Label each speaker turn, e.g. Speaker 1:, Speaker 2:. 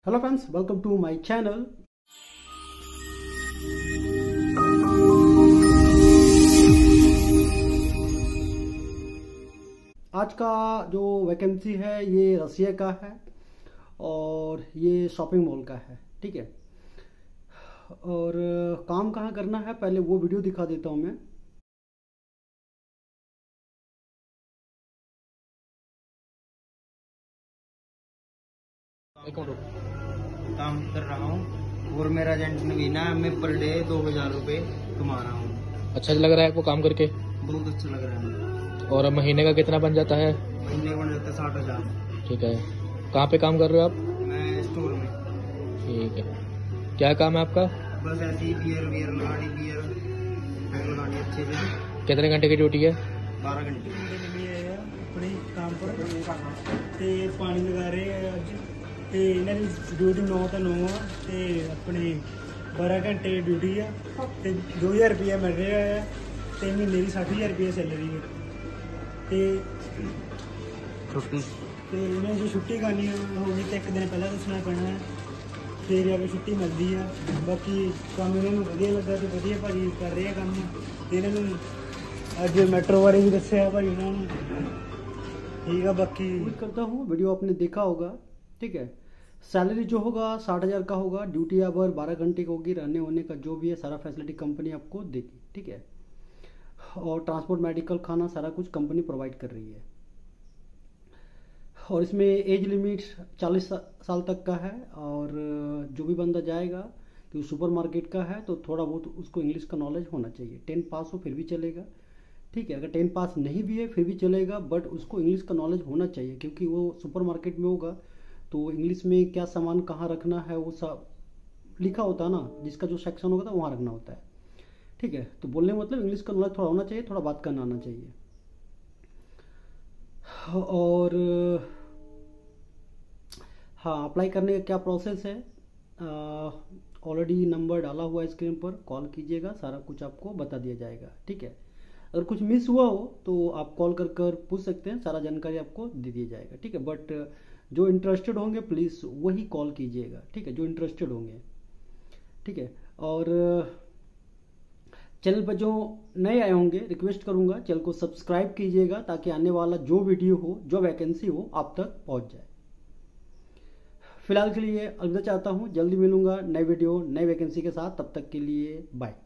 Speaker 1: Hello friends, welcome to my channel. आज का जो वैकेंसी है ये रसिया का है और ये शॉपिंग मॉल का है। ठीक है, और काम कहाँ करना है पहले वो वीडियो दिखा देता हूँ मैं।
Speaker 2: काम कर रहा हूँ और मेरा एजेंट नवीना है। मैं पर डे 2000 रुपये कमा रहा हूँ।
Speaker 3: अच्छा लग रहा है आपको काम करके?
Speaker 2: बहुत अच्छा लग रहा है।
Speaker 3: और महीने का कितना बन जाता है?
Speaker 2: महीने का बन जाता है 60,000।
Speaker 3: ठीक है, कहाँ पे काम कर रहे हो आप?
Speaker 2: मैं स्टोर में।
Speaker 3: ठीक है, क्या काम है आपका?
Speaker 2: बस ऐसी बियर लगानी, बियर पैक लगानी अच्छे से।
Speaker 3: कितने घंटे की ड्यूटी है?
Speaker 2: 12 घंटे अपने काम पर पानी लगा रहे हैं अज ਤੇ ਇਹਨਾਂ ਦੀ ਡਿਊਟੀ 9 ਤੋਂ 9 ਆ ਤੇ ਆਪਣੇ 12 ਘੰਟੇ ਡਿਊਟੀ ਆ ਤੇ 2000 ਰੁਪਏ ਮਿਲ ਰਿਹਾ ਹੈ ਤੇ ਮਹੀਨੇ ਦੀ 60,000 ਰੁਪਏ ਸੈਲਰੀ ਹੈ ਤੇ ਛੁੱਟੀ ਤੇ ਇਹਨਾਂ ਦੀ ਛੁੱਟੀ ਕਰਨੀ ਹੋਗੀ ਤੇ ਇੱਕ ਦਿਨ ਪਹਿਲਾਂ ਦੱਸਣਾ ਪੈਣਾ ਹੈ ਫਿਰ ਆ ਕੇ ਛੁੱਟੀ ਮਿਲਦੀ ਆ। ਬਾਕੀ ਕੰਮ ਇਹਨਾਂ ਨੂੰ ਵਧੀਆ ਲੱਗਾ ਤੇ ਵਧੀਆ ਭਾਜੀ ਕਰ ਰਹੇ ਆ ਕੰਮ ਤੇ ਇਹਨਾਂ ਨੂੰ ਅੱਜ ਮੈਟਰੋ ਬਾਰੇ ਵੀ ਦੱਸਿਆ ਭਾਜੀ ਉਹਨਾਂ ਨੂੰ। ठीक है, बाकी
Speaker 1: उम्मीद करता हूँ वीडियो आपने देखा होगा। ठीक है, सैलरी जो होगा 60,000 का होगा। ड्यूटी आवर 12 घंटे की होगी। रहने होने का जो भी है सारा फैसिलिटी कंपनी आपको देगी। ठीक है, और ट्रांसपोर्ट, मेडिकल, खाना सारा कुछ कंपनी प्रोवाइड कर रही है। और इसमें एज लिमिट 40 साल तक का है। और जो भी बंदा जाएगा कि सुपरमार्केट का है तो थोड़ा बहुत उसको इंग्लिश का नॉलेज होना चाहिए। 10 पास हो फिर भी चलेगा। ठीक है, अगर 10 पास नहीं भी है फिर भी चलेगा, बट उसको इंग्लिश का नॉलेज होना चाहिए क्योंकि वो सुपरमार्केट में होगा तो इंग्लिश में क्या सामान कहाँ रखना है वो सब लिखा होता है ना, जिसका जो सेक्शन होगा तो वहाँ रखना होता है। ठीक है, तो बोलने का मतलब इंग्लिश का नॉलेज थोड़ा होना चाहिए, थोड़ा बात करना आना चाहिए। और हाँ, अप्लाई करने का क्या प्रोसेस है, ऑलरेडी नंबर डाला हुआ है स्क्रीन पर, कॉल कीजिएगा, सारा कुछ आपको बता दिया जाएगा। ठीक है, अगर कुछ मिस हुआ हो तो आप कॉल कर पूछ सकते हैं, सारा जानकारी आपको दे दिया जाएगा। ठीक है, बट जो इंटरेस्टेड होंगे प्लीज़ वही कॉल कीजिएगा। ठीक है, जो इंटरेस्टेड होंगे। ठीक है, और चैनल पर जो नए आए होंगे रिक्वेस्ट करूंगा चैनल को सब्सक्राइब कीजिएगा ताकि आने वाला जो वीडियो हो, जो वैकेंसी हो आप तक पहुंच जाए। फिलहाल के लिए अलविदा चाहता हूं, जल्दी मिलूंगा नए वीडियो नए वैकेंसी के साथ। तब तक के लिए बाय।